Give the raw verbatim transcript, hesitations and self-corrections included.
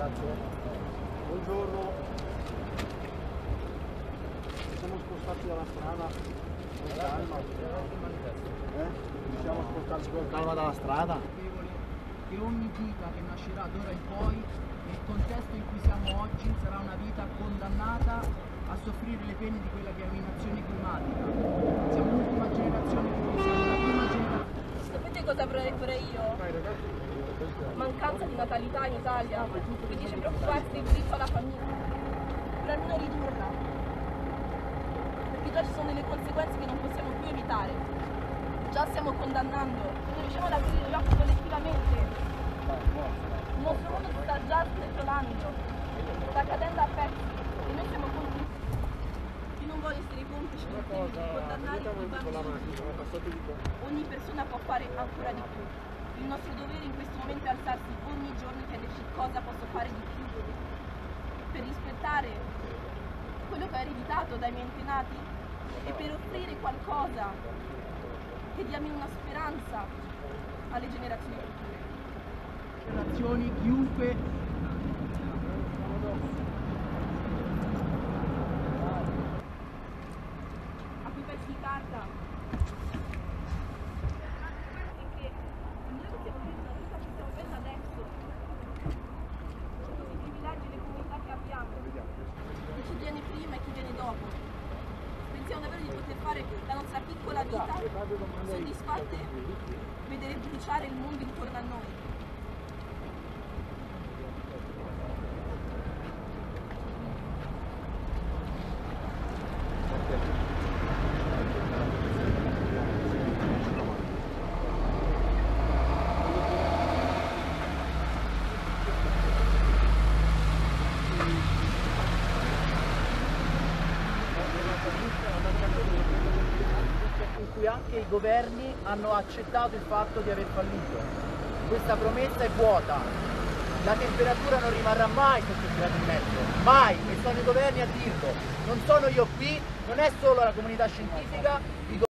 Grazie. Buongiorno. Ci siamo spostati dalla strada con calma. Eh? Ci siamo spostati con calma dalla strada. Che ogni vita che nascerà d'ora in poi, nel contesto in cui siamo oggi, sarà una vita condannata a soffrire le pene di quella che è un'inazione climatica. Siamo l'ultima generazione che siamo la prima generazione. Sapete cosa vorrei fare io? Mancanza di natalità in Italia, che dice preoccuparsi del diritto alla famiglia, per almeno ridurla, perché già ci sono delle conseguenze che non possiamo più evitare, già stiamo condannando, non riusciamo ad aprire gli occhi collettivamente, il nostro mondo si sta già sdetolando, sta cadendo a pezzi e noi siamo complici. Io non voglio essere complice del crimine di condannare i bambini, ogni persona può fare ancora di più. Il nostro dovere in questo momento è alzarsi ogni giorno e chiederci cosa posso fare di più per rispettare quello che ho ereditato dai miei antenati e per offrire qualcosa che dia almeno una speranza alle generazioni future. Generazioni, chiunque a quei pezzi di carta chi viene prima e chi viene dopo. Pensiamo davvero di poter fare la nostra piccola vita soddisfatte, vedere bruciare il mondo intorno a noi. in cui anche i governi hanno accettato il fatto di aver fallito. Questa promessa è vuota, la temperatura non rimarrà mai sotto il grado e mezzo, mai, e sono i governi a dirlo, non sono io qui, non è solo la comunità scientifica, i